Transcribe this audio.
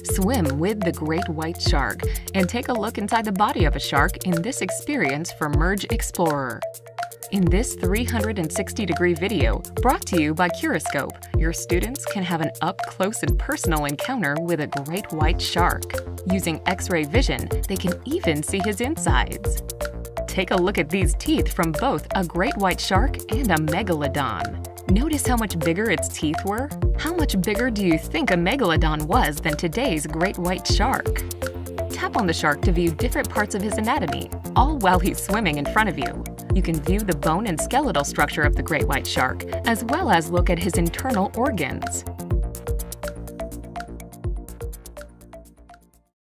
Swim with the great white shark and take a look inside the body of a shark in this experience from Merge Explorer. In this 360-degree video, brought to you by Curiscope, your students can have an up-close and personal encounter with a great white shark. Using X-ray vision, they can even see his insides. Take a look at these teeth from both a great white shark and a megalodon. Notice how much bigger its teeth were? How much bigger do you think a megalodon was than today's great white shark? Tap on the shark to view different parts of his anatomy, all while he's swimming in front of you. You can view the bone and skeletal structure of the great white shark, as well as look at his internal organs.